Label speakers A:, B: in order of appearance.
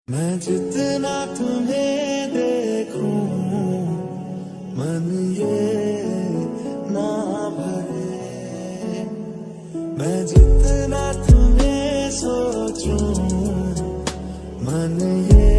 A: मैं जितना तुम्हें देखूं मन ये ना भरे, मैं जितना तुम्हें सोचूं मन ये